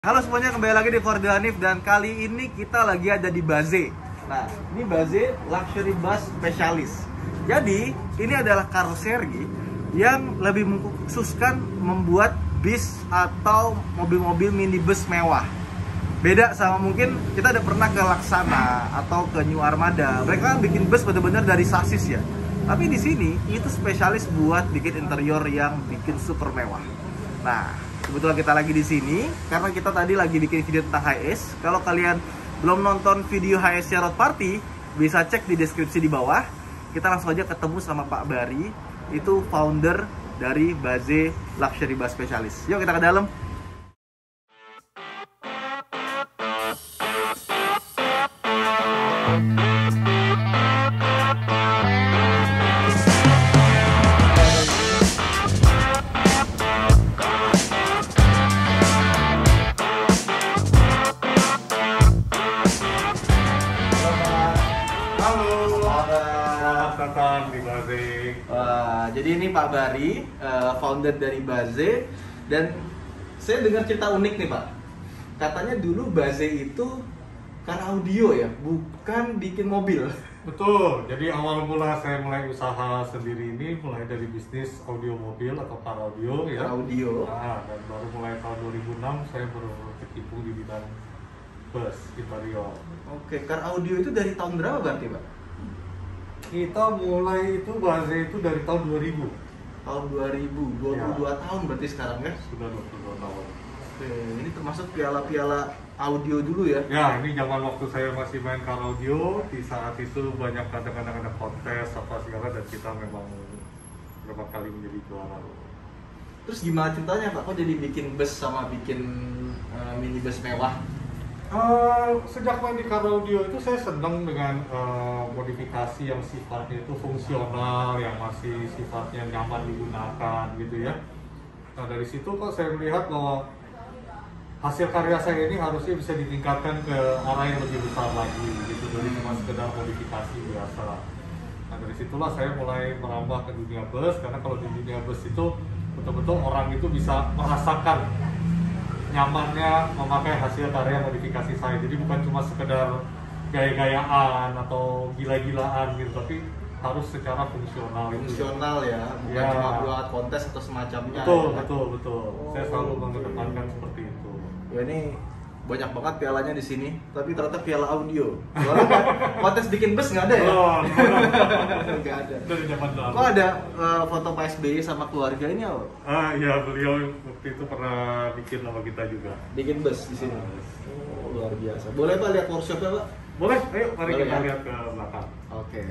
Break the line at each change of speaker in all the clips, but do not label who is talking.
Halo semuanya, kembali lagi di For The Hanif. Dan kali ini kita lagi ada di Baze. Nah, ini Baze Luxury Bus Specialist. Jadi, ini adalah karoseri yang lebih mengkhususkan membuat bis atau mobil-mobil minibus mewah. Beda sama mungkin kita udah pernah ke Laksana atau ke New Armada. Mereka kan bikin bus benar-benar dari sasis ya. Tapi di sini itu spesialis buat bikin interior yang bikin super mewah. Nah, kebetulan kita lagi di sini karena kita tadi lagi bikin video tentang HS. Kalau kalian belum nonton video HS Road Party, bisa cek di deskripsi di bawah. Kita langsung aja ketemu sama Pak Bari, itu founder dari Baze Luxury Bus Specialist. Yuk kita ke dalam.
Di Baze.
Jadi ini Pak Bari, founder dari Baze. Dan saya dengar cerita unik nih Pak. Katanya dulu Baze itu car audio ya, bukan bikin mobil.
Betul, jadi awal mula saya mulai usaha sendiri ini mulai dari bisnis audio mobil atau car audio ya.
Car audio.
Dan baru mulai tahun 2006 saya berkecimpung di bidang bus interior.
Oke, car audio itu dari tahun berapa berarti Pak?
Kita mulai itu Baze itu dari tahun 2000.
Tahun 2000, 22 tahun berarti sekarang ya?
Sudah 22 tahun.
Oke, ini termasuk piala-piala audio dulu ya?
Ya, ini zaman waktu saya masih main car audio. Di saat itu banyak kadang-kadang ada kontes apa segala dan kita memang beberapa kali menjadi juara.
Terus gimana ceritanya Pak? Kok jadi bikin bus sama bikin minibus mewah?
Sejak main di car audio itu saya senang dengan modifikasi yang sifatnya itu fungsional, yang masih sifatnya nyaman digunakan gitu ya. Nah dari situ kok saya melihat bahwa hasil karya saya ini harusnya bisa ditingkatkan ke arah yang lebih besar lagi gitu, dari cuma sekedar modifikasi biasa. Nah dari situlah saya mulai merambah ke dunia bus, karena kalau di dunia bus itu betul-betul orang itu bisa merasakan nyamannya memakai hasil karya modifikasi saya. Jadi bukan cuma sekedar gaya-gayaan atau gila-gilaan gitu, tapi harus secara fungsional.
Fungsional ya, bukan
ya,
cuma buat kontes atau semacamnya.
Betul,
ya,
betul. Saya selalu mengedepankan seperti itu.
Ya ini banyak banget pialanya di sini, tapi ternyata piala audio. Soalnya kontes bikin bus nggak ada ya? Nggak ada.
Dari zaman dulu.
Kok ada foto Pak SBY sama keluarga ini apa?
Iya, beliau waktu itu pernah bikin sama kita juga.
Bikin bus di sini. Oh, luar biasa. Boleh Pak lihat workshopnya Pak?
Boleh, ayo mari
Boleh,
kita
ya?
lihat ke belakang.
Oke.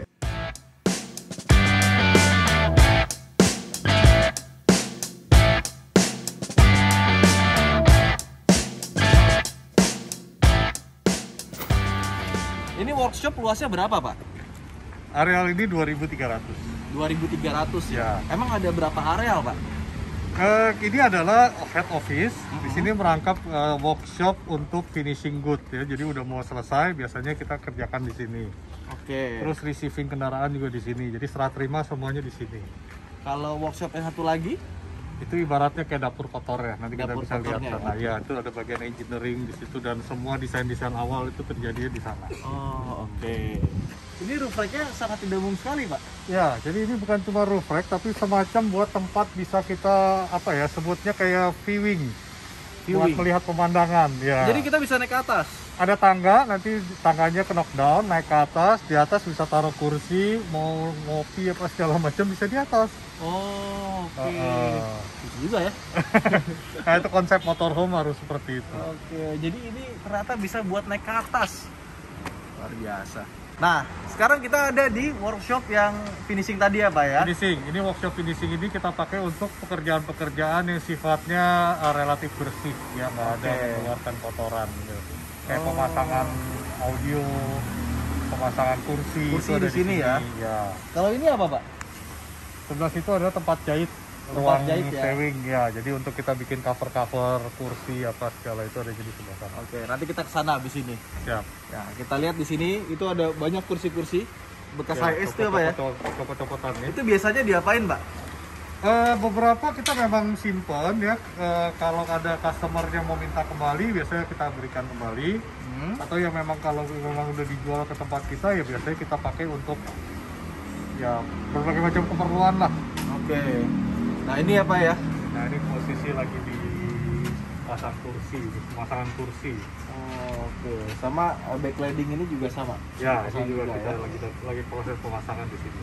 Ini workshop luasnya berapa Pak?
Areal ini 2.300.
2.300
Ya.
Emang ada berapa areal Pak?
Ini adalah head office. Di sini merangkap workshop untuk finishing good ya. Jadi udah mau selesai, biasanya kita kerjakan di sini.
Oke.
Terus receiving kendaraan juga di sini. Jadi serah terima semuanya di sini.
Kalau workshop yang satu lagi?
Itu ibaratnya kayak dapur kotor ya. Nanti kita
Dapur
bisa lihat
kotornya,
sana. Ya, itu ada bagian engineering di situ dan semua desain-desain awal itu terjadi di sana.
Oh, oke. Ini roof rack-nya sangat tidak umum sekali, Pak.
Ya, jadi ini bukan cuma roof rack tapi semacam buat tempat bisa kita apa ya, sebutnya kayak viewing. Buat melihat pemandangan ya.
Jadi kita bisa naik ke atas.
Ada tangga, nanti tangganya ke knockdown, naik ke atas, di atas bisa taruh kursi, mau ngopi apa segala macam bisa di atas.
Oh, oke. Bisa juga ya.
Nah, itu konsep motorhome harus seperti itu.
Oke, jadi ini ternyata bisa buat naik ke atas. Luar biasa. Nah, sekarang kita ada di workshop yang finishing tadi ya Pak ya?
Finishing, ini workshop finishing ini kita pakai untuk pekerjaan-pekerjaan yang sifatnya relatif bersih, ya nggak ada mengeluarkan kotoran gitu. Kayak pemasangan audio, pemasangan kursi itu ada
di sini ya. Kalau ini apa Pak?
Sebelah situ ada tempat jahit, ruang
jahit ya?
sewing ya. Jadi untuk kita bikin cover-cover kursi apa segala itu ada jadi sebelah sana.
Oke, nanti kita ke sana habis ini.
Siap.
Ya, kita lihat di sini itu ada banyak kursi-kursi bekas HS itu ya Pak ya?
Copot-copotan ya.
Itu biasanya diapain Pak?
Beberapa kita memang simpen ya. Kalau ada customer yang mau minta kembali, biasanya kita berikan kembali. Atau yang memang kalau memang udah dijual ke tempat kita, ya biasanya kita pakai untuk ya berbagai macam keperluan lah.
Oke. Nah ini apa ya?
Nah ini posisi lagi di pasang kursi, pemasangan kursi.
Oke. Sama backlighting ini juga sama.
Ya, ini juga
juga
kita
ya?
lagi proses pemasangan di sini.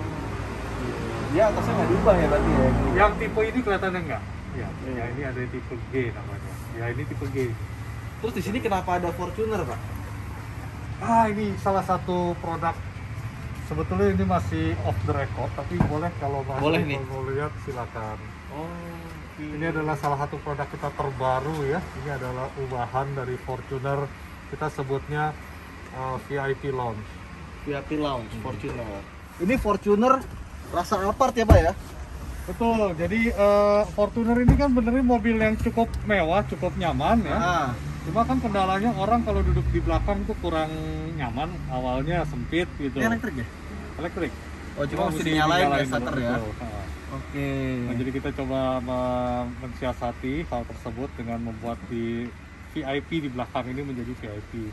Dia atasnya nggak diubah ya berarti ya?
Yang tipe ini kelihatannya enggak. Ya,
Iya.
ya ini ada tipe G namanya. Ya ini tipe G.
Terus di sini kenapa ada Fortuner, Pak?
Ini salah satu produk. Sebetulnya ini masih off the record, tapi boleh kalau
Boleh nih.
mau lihat silakan.
Oh.
Ini adalah salah satu produk kita terbaru ya. Ini adalah ubahan dari Fortuner. Kita sebutnya VIP Lounge.
VIP Lounge Fortuner. Ini Fortuner rasa Alphard ya, Pak ya?
Betul. Jadi Fortuner ini kan benernya mobil yang cukup mewah, cukup nyaman ya.
Ah.
Cuma kan kendalanya orang kalau duduk di belakang tuh kurang nyaman. Awalnya sempit gitu.
Ini elektrik ya?
Elektrik.
Oh, cuma mesti dinyalain ya starter ya?
Betul.
Oke.
Nah, jadi kita coba mensiasati hal tersebut dengan membuat di VIP di belakang ini menjadi VIP.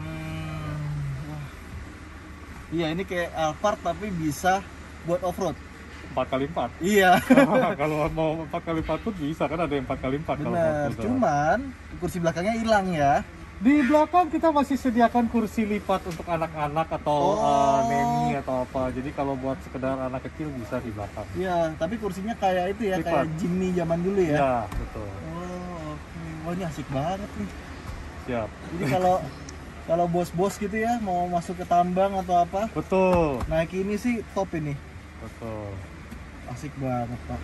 Wah. Iya, ini kayak Alphard tapi bisa buat off-road.
4x4.
Iya.
Kalau mau 4x4 pun bisa kan, ada yang 4x4.
Benar. Cuman kursi belakangnya hilang ya.
Di belakang kita masih sediakan kursi lipat untuk anak-anak atau neni atau apa. Jadi kalau buat sekedar anak kecil bisa di belakang.
Iya, tapi kursinya kayak itu ya,
Lipat.
kayak Jimny zaman dulu ya.
Ya, betul.
Oh, oke. Wah, ini asik banget nih.
Siap.
Jadi kalau bos-bos gitu ya mau masuk ke tambang atau apa,
Betul.
naik ini sih top ini.
Betul.
Asik banget, Pak.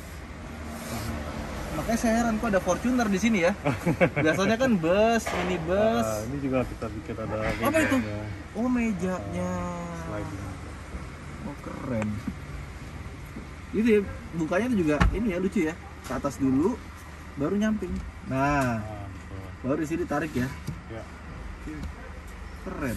Makanya saya heran kok ada Fortuner di sini ya. Biasanya kan bus, minibus.
Ini juga kita bikin ada
Apa itu?
mejanya,
Oh, mejanya.
sliding.
Oh, keren. Itu ya, bukanya tuh juga ini ya, lucu ya. Ke atas dulu, baru nyamping. Nah,
Betul.
baru di sini tarik ya.
Ya.
Keren.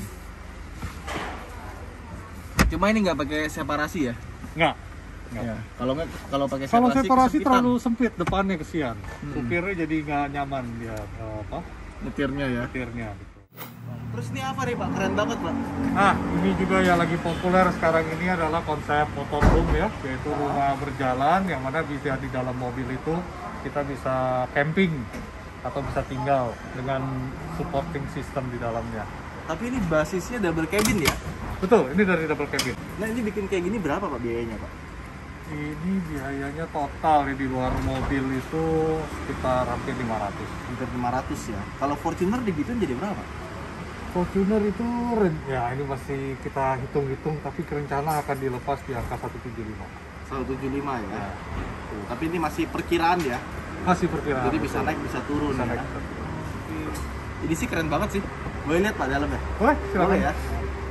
Cuma ini nggak pakai separasi ya?
Enggak.
Ya. Kalau pakai
Kalau
separasi,
separasi
kesempitan
terlalu sempit, depannya kesian. Supirnya jadi nggak nyaman dia
nyetirnya ya.
nyetirnya. Gitu.
Terus ini apa nih, Pak? Keren banget, Pak.
Ini juga yang lagi populer sekarang ini adalah konsep motorhome ya, yaitu rumah berjalan yang mana bisa di dalam mobil itu kita bisa camping atau bisa tinggal dengan supporting system di dalamnya.
Tapi ini basisnya double cabin ya?
Betul, ini dari double cabin.
Nah, ini bikin kayak gini berapa, Pak, biayanya, Pak?
Ini biayanya total ya, di luar mobil itu sekitar hampir 500.
Hampir 500 ya. Kalau Fortuner digituin jadi berapa?
Fortuner itu ya ini masih kita hitung-hitung, tapi rencana akan dilepas di angka 175.
175 ya.
Ya.
Tuh, tapi ini masih perkiraan ya.
Masih perkiraan.
Jadi bisa
betul.
naik bisa turun
Bisa
ya.
naik, bisa turun.
Ini sih keren banget sih. Boleh lihat, Pak, dalamnya?
Boleh, silakan.
Boleh ya.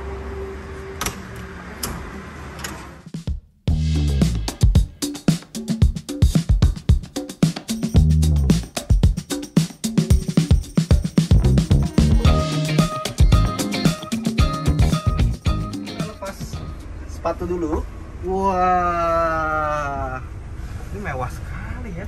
Kita lepas sepatu dulu. Wah, ini mewah sekali ya.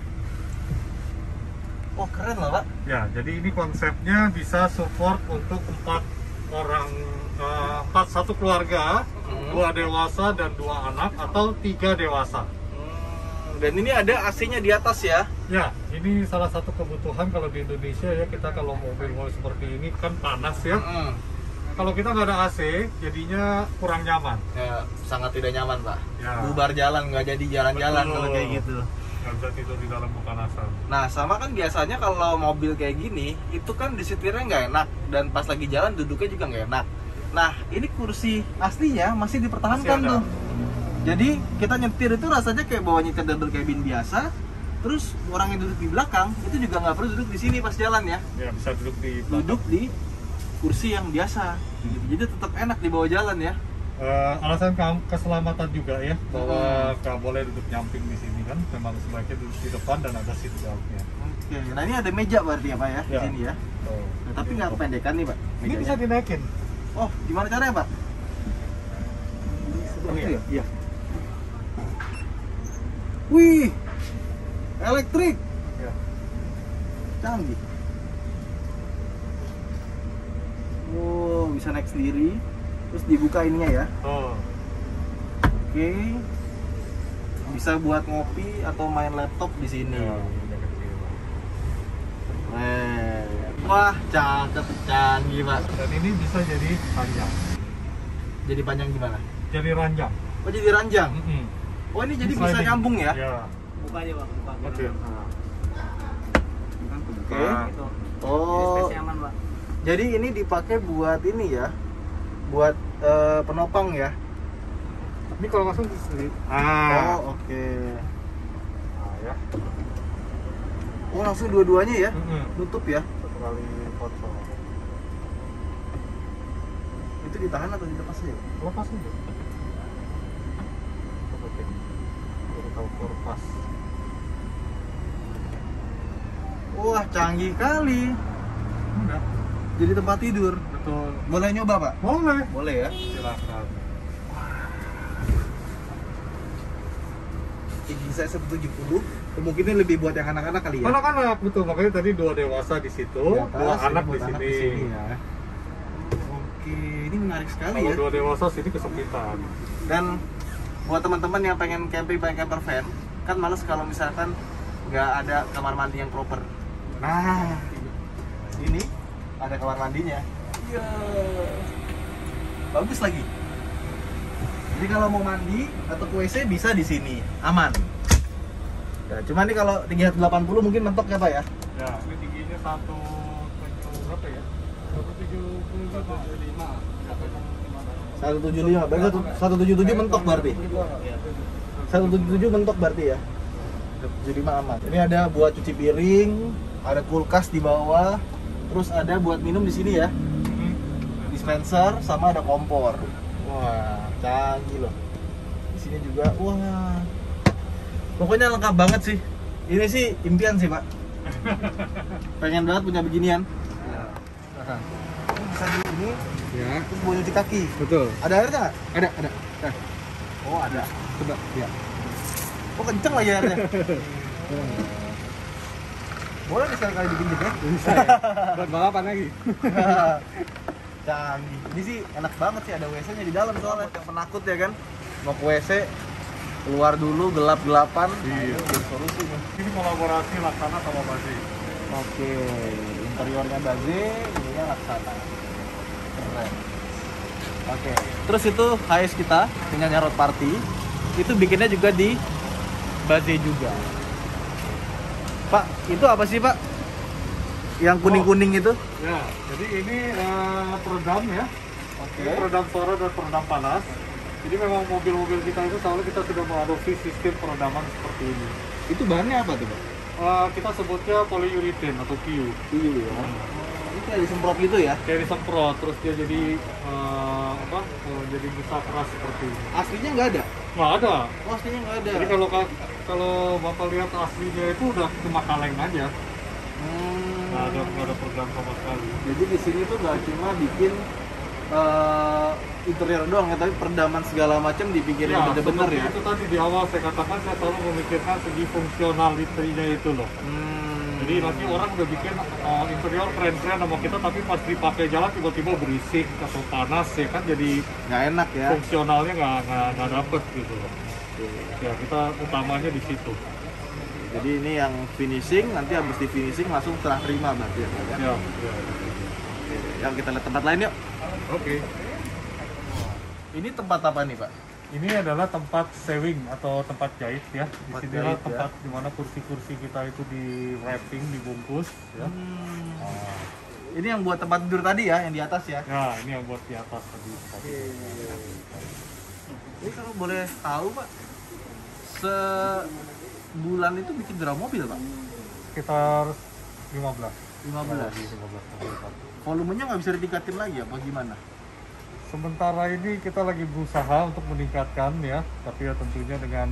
Oh, keren loh, Pak.
Ya, jadi ini konsepnya bisa support untuk 4 orang, 1 keluarga, 2 dewasa dan 2 anak, atau 3 dewasa.
Dan ini ada AC-nya di atas ya.
Ya, ini salah satu kebutuhan kalau di Indonesia ya, kita kalau mobil seperti ini kan panas ya. Kalau kita nggak ada AC, jadinya kurang nyaman.
Ya, sangat tidak nyaman, Pak.
Ya.
Bubar jalan, nggak jadi jalan-jalan
Betul.
kalau kayak gitu.
Nggak bisa tidur di dalam kepanasan.
Nah, sama kan biasanya kalau mobil kayak gini, itu kan disetirnya nggak enak. Dan pas lagi jalan duduknya juga nggak enak. Nah, ini kursi aslinya masih dipertahankan
Masih ada.
tuh. Jadi, kita nyetir itu rasanya kayak bawa nyetir double cabin biasa. Terus, orang yang duduk di belakang, itu juga nggak perlu duduk di sini pas jalan ya.
Ya, bisa duduk di
Duduk di kursi yang biasa. Jadi tetap enak dibawa jalan ya.
Alasan keselamatan juga ya, bahwa nggak boleh duduk nyamping di sini kan, memang sebaiknya duduk di depan dan ada seat beltnya.
Oke, nah ini ada meja berarti ya, Pak ya, di
Ya.
sini ya.
Oh.
Nah, tapi nggak kependekan nih, Pak.
Ini
mejanya.
bisa dinaikin.
Oh, gimana caranya, Pak?
Oh,
Iya. Iya. Wih, elektrik,
Ya.
canggih. Oh, bisa naik sendiri. Terus dibuka ininya ya.
Oh.
Oke. Bisa buat ngopi atau main laptop di sini.
Ya, ini kecil.
Wah, cakep, canggih, Pak.
Dan ini bisa jadi ranjang.
Jadi panjang gimana?
Jadi ranjang.
Oh, jadi ranjang. Oh, ini jadi bisa
Sliding.
nyambung ya?
Ya.
Buka aja Pak, buka.
Oke.
Oke.
Nah.
Itu. Ini
Oh,
space aman, Pak.
jadi ini dipakai buat ini ya? Buat penopang ya?
Ini kalau langsung di
Oh, oke.
Nah, ya.
Oh, langsung dua-duanya ya?
Mm-mm.
Tutup ya?
Satu kali foto.
Itu ditahan atau dilepas aja?
Lepas aja. Oke. Jadi tahu kurpas.
Wah, canggih kali.
Enggak.
Jadi tempat tidur.
Betul.
Boleh nyoba, Pak?
Boleh.
Boleh ya?
Silakan.
Tinggi saya 170. Kemungkinan lebih buat yang anak-anak kali ya?
Anak-anak betul, makanya tadi 2 dewasa di situ,
Di atas,
2
ini
anak
buat
di
anak
sini.
ya. Oke, ini menarik sekali
Kalau
ya.
2 dewasa sini kesempitan.
Dan buat teman-teman yang pengen camping pakai camper van, kan males kalau misalkan nggak ada kamar mandi yang proper. Nah, ini ada kamar mandinya. Iya. Bagus lagi. Jadi kalau mau mandi atau ke WC bisa di sini, aman. Ya, cuman nih kalau tinggi 180 mungkin mentok ya Pak ya?
Ya, ini tingginya 1 berapa ya? 175.
175, berarti 177 mentok berarti? 177 mentok berarti ya? 175 aman. Ini ada buat cuci piring, ada kulkas di bawah, terus ada buat minum di sini ya, dispenser sama ada kompor. Wah, canggih loh. Di sini juga, wah, pokoknya lengkap banget sih. Ini sih impian sih Pak. Pengen banget punya beginian. Nah, ini bisa di ini,
Ya,
terus buat cuci kaki.
betul.
Ada airnya nggak?
Ada.
Oh ada.
Coba, ya.
Oh kenceng lagi airnya. Boleh nih sekali-kali dipinjam ya?
Bisa ya? Buat balapan lagi.
Canggih. Ini sih enak banget sih, ada WC-nya di dalam soalnya. Yang penakut ya kan, mau ke WC keluar dulu gelap-gelapan.
Iya.
Nah, ini solusi nih.
Ini kolaborasi Laksana sama Bazi.
Oke, interiornya Baze, ininya Laksana. Keren. Oke, terus itu HS kita punya Road Party, itu bikinnya juga di Baze juga. Pak, itu apa sih Pak? Yang kuning-kuning itu?
Ya, jadi ini peredam ya.
Oke.
Ini peredam suara dan peredam panas. Jadi memang mobil-mobil kita itu selalu kita sudah mengadopsi sistem peredaman seperti ini.
Itu bahannya apa tuh Pak?
Kita sebutnya polyurethane atau PU.
PU ya. Ini kayak disemprot gitu ya?
Kayak disemprot, terus dia jadi jadi bisa keras seperti ini.
Aslinya nggak ada?
Nggak ada.
Oh, aslinya nggak ada.
Jadi kalau bapak lihat aslinya itu udah cuma kaleng aja. Nggak ada program sama sekali.
Jadi di sini tuh nggak cuma bikin interior doang ya, tapi peredaman segala macam dipikirin bener-bener
seperti
ya.
itu tadi di awal saya katakan, saya selalu memikirkan segi fungsionalitinya itu loh. Jadi nanti orang udah bikin interior keren-keren sama kita, tapi pas dipakai jalan tiba-tiba berisik atau panas ya kan, jadi
Nggak enak ya.
fungsionalnya nggak dapet gitu loh. Ya kita utamanya di situ.
Jadi ini yang finishing, nanti habis di finishing langsung serah terima berarti ya Pak ya.
Ya.
Oke, yang kita lihat tempat lain yuk.
Oke.
Ini tempat apa nih Pak?
Ini adalah tempat sewing atau tempat jahit ya. Di
Tempat
sinilah
jahit,
tempat dimana kursi-kursi kita itu di wrapping, dibungkus ya. Oh.
Ini yang buat tempat tidur tadi ya, yang di atas ya.
Ya, ini yang buat di atas tadi.
Ini kalau boleh tahu Pak, sebulan itu bikin berapa mobil Pak?
Sekitar 15.
15. Volumenya nggak bisa ditingkatin lagi apa gimana?
Sementara ini kita lagi berusaha untuk meningkatkan ya, tapi ya tentunya dengan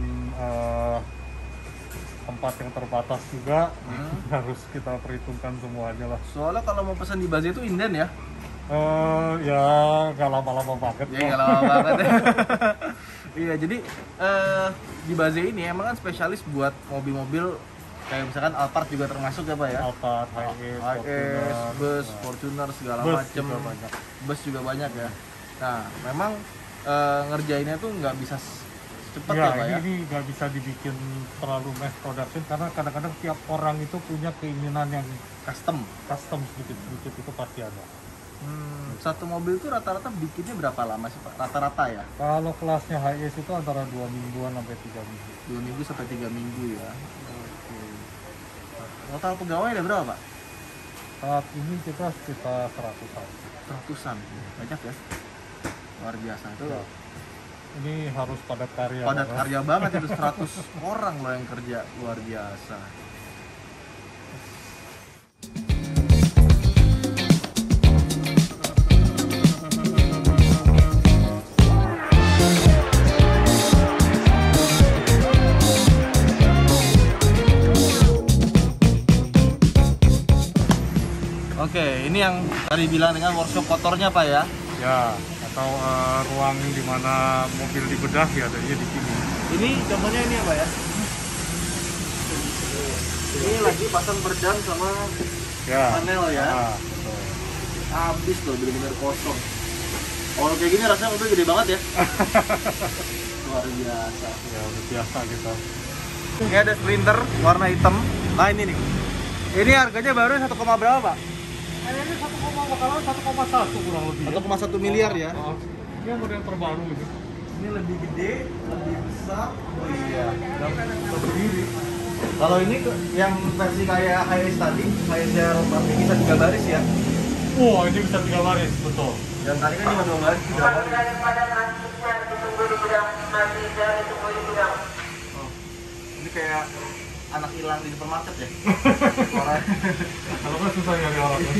tempat yang terbatas juga harus kita perhitungkan semuanya lah.
Soalnya kalau mau pesan di Baze itu inden ya?
Ya nggak lama-lama banget.
Ya nggak lama banget. Iya, jadi di Baze ini emang kan spesialis buat mobil-mobil kayak misalkan Alphard juga termasuk ya Pak ya?
Alphard,
HS, bus, Fortuner segala macem. Bus juga banyak ya. Nah, memang ngerjainnya tuh nggak bisa cepat ya Pak ya?
Ini nggak bisa dibikin terlalu mass production karena kadang-kadang tiap orang itu punya keinginan yang
Custom.
sedikit itu pasti ada.
Satu mobil itu rata-rata bikinnya berapa lama sih Pak? Rata-rata ya?
Kalau kelasnya HS itu antara 2 mingguan sampai 3 minggu.
2 minggu sampai 3 minggu ya. Total pegawai ada berapa Pak?
Saat ini kita sekitar 100-an.
Ratusan, banyak ya. Luar biasa itu.
Ini harus padat karya.
Padat karya banget itu 100 orang loh yang kerja, luar biasa. Oke, ini yang tadi bilang dengan workshop kotornya Pak ya?
Ya, atau ruang di mana mobil dibedah ya adanya di sini.
Ini contohnya ini ya Pak ya? Ini lagi pasang berdam sama panel ya? Habis loh, benar-benar kosong. Kalau kayak gini rasanya mobil gede banget ya? Luar biasa.
Ya, udah biasa kita.
Ini ada Sprinter warna hitam. Nah ini nih. Ini harganya baru 1, berapa Pak?
Ini 1,1 kurang lebih.
1,1 miliar ya?
Ini yang model terbaru ini.
Ini lebih gede, lebih besar. Oh iya, dan berdiri. Kalau ini yang versi kayak HS tadi, HS-nya Rompang ini bisa 3 baris ya?
Oh, ini bisa 3 baris, betul.
Yang tadi kan cuma 2 baris, 3 baris. Oh, ini kayak anak hilang di supermarket ya?
Kalau kan susah nyari orang ya.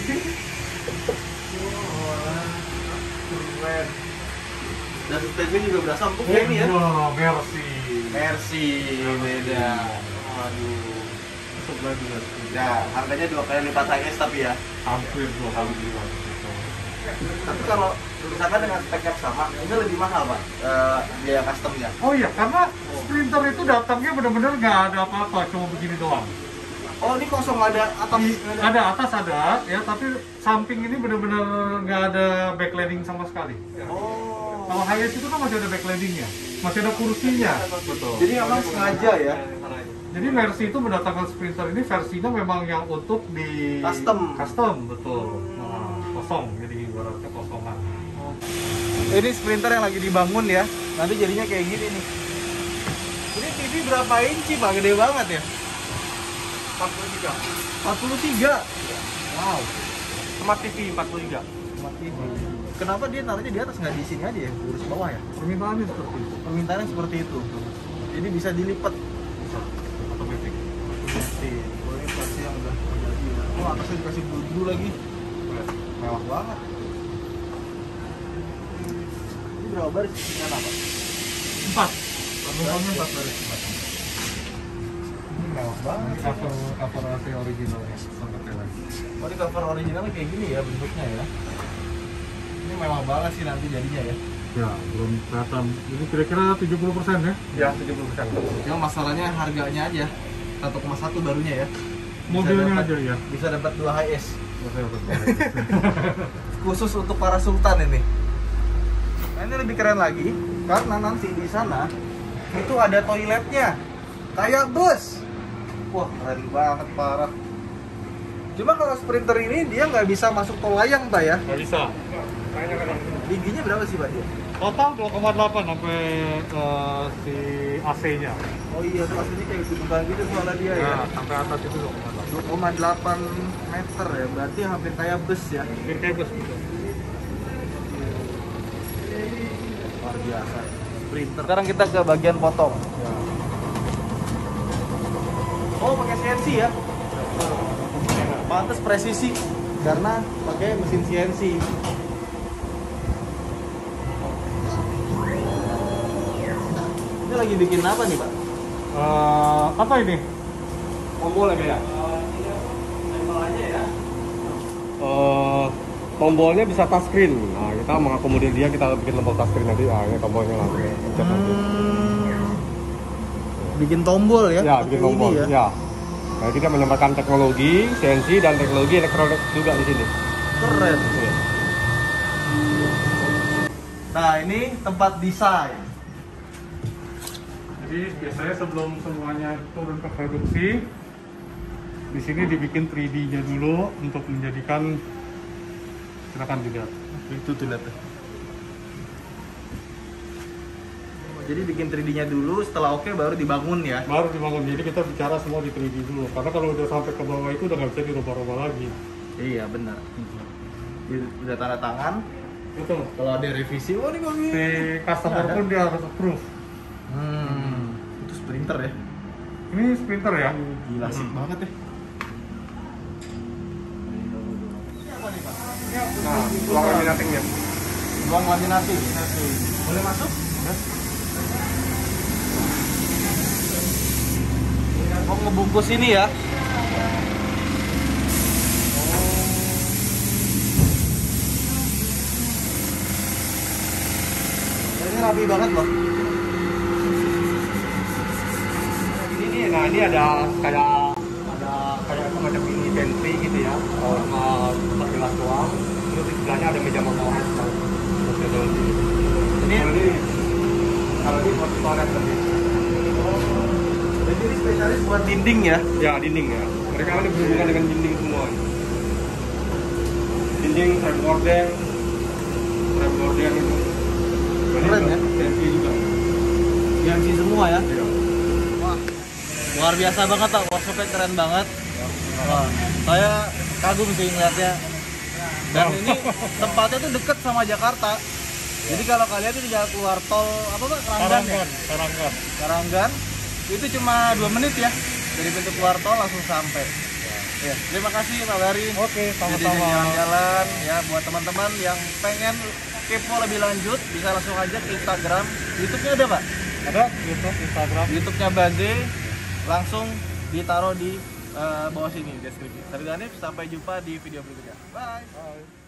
Keren. Dan stepnya juga berasa empuk ya ini ya? Mercy beda. Waduh.
Sebelah juga.
Ya, harganya 2 kali lipat HS tapi ya?
Hampir 2 kali lipat.
Tapi kalau misalkan dengan spek yang sama, ini lebih mahal Pak, biaya customnya.
Oh iya, karena Sprinter itu datangnya benar-benar nggak ada apa-apa, cuma begini doang.
Oh ini kosong, ada atas?
Ada atas ada, ya tapi samping ini benar-benar nggak ada backlighting sama sekali.
Oh.
Kalau HS itu kan masih ada backlightingnya, masih ada kursinya. Betul.
Jadi memang sengaja ya?
Jadi Mercy itu mendatangkan Sprinter ini versinya memang yang untuk di custom betul. Nah, kosong, jadi ibaratnya kosongan.
Ini Sprinter yang lagi dibangun ya, nanti jadinya kayak gini nih. Ini TV berapa inci Pak? Gede banget ya?
43.
43? Wow.
Smart TV 43.
Smart TV. Kenapa dia taruhnya di atas, nggak di sini aja ya? Lurus bawah ya?
Permintaannya seperti itu.
Permintaannya seperti itu. Jadi bisa dilipat.
Bisa. Otomatis.
Oh ini pasti yang udah terjadi ya. Oh atasnya dikasih bulu lagi. Mewah banget. Ini berapa baris isinya apa?
4. Permintaannya 4 baris.
Ini mewah banget.
Cover AC originalnya sangat enak.
Oh ini cover originalnya kayak gini ya bentuknya ya. Ini mewah banget sih nanti jadinya ya.
Ya, belum kelihatan. Ini kira-kira 70% ya? Ya, 70%.
Yang masalahnya harganya aja 1,1 barunya ya.
Mobilnya aja ya.
Bisa dapat 2 HS. Khusus untuk para sultan ini. Nah, ini lebih keren lagi karena nanti di sana itu ada toiletnya. Kayak bus. Wah, keren banget parah. Cuma kalau Sprinter ini dia nggak bisa masuk tol layang Pak ya?
Nggak bisa.
Tingginya berapa sih Pak dia?
Total 2,8 sampai si AC-nya.
Oh iya, tuh aslinya kayak gitu gitu soalnya dia ya.
Nah, sampai atas itu 2,8.
2,8 meter ya, berarti hampir kayak bus ya.
Hampir kayak bus gitu.
Luar biasa. Sprinter. Sekarang kita ke bagian potong.
Ya.
Oh, pakai CNC ya? Pantes presisi karena pakai mesin CNC. Ini lagi bikin apa nih Pak?
Apa ini? Tombol ya kayak?
Tempel aja ya.
tombolnya bisa touchscreen. Nah, kita mengakomodir dia, kita bikin tombol touchscreen nanti. Ah, ini tombolnya langsung pencet nanti.
Bikin tombol ya?
Ya, bikin
Pakai
tombol.
ini ya.
Ya. Nah, kita menambahkan teknologi CNC dan teknologi elektronik juga di sini.
Keren.
Ya.
Nah, ini tempat desain.
Jadi biasanya sebelum semuanya turun ke produksi, di sini dibikin 3D-nya dulu untuk menjadikan, silakan dilihat.
Itu tuh lihat tuh. Jadi bikin 3D-nya dulu, setelah oke baru dibangun ya.
Baru dibangun, jadi kita bicara semua di 3D dulu. Karena kalau udah sampai ke bawah itu udah nggak bisa dirubah-rubah lagi.
Iya benar. Udah tanda tangan.
Itu
Kalau ada revisi, oh ini kok
si customer pun dia harus approve.
Itu sprinter ya.
Ini sprinter ya.
Gila sih banget ya.
Nah, ruang laminatingnya.
Ruang laminating. Boleh masuk? Oh, ngebungkus ini ya. Ini rapi banget loh.
Ini ada kayak semacam mini pantry gitu ya, tempat gelas doang. Terus di sebelahnya ada meja motoran.
Ini
Kalau ini buat toilet lebih.
jadi ini spesialis buat dinding ya.
Ya, dinding ya. Mereka ini berhubungan dengan dinding semua. Dinding, frame gorden itu.
Keren ya.
CNC juga.
CNC semua ya.
Iya.
Wah, luar biasa banget tak, workshopnya keren banget. Wah, saya kagum sih ngeliatnya. Dan ini tempatnya tuh deket sama Jakarta. Jadi kalau kalian tuh tinggal keluar tol apa Pak? Karanggan ya? Karanggan. Itu cuma 2 menit ya. Dari pintu keluar tol langsung sampai. Ya, terima kasih Pak Bari.
Oke,
Jadi
sama-sama.
jalan-jalan ya buat teman-teman yang pengen kepo lebih lanjut bisa langsung aja ke Instagram. YouTube-nya ada Pak?
Ada YouTube, Instagram.
YouTube-nya Baze langsung ditaruh di bawah sini deskripsi. Sampai jumpa di video berikutnya. Bye.
Bye.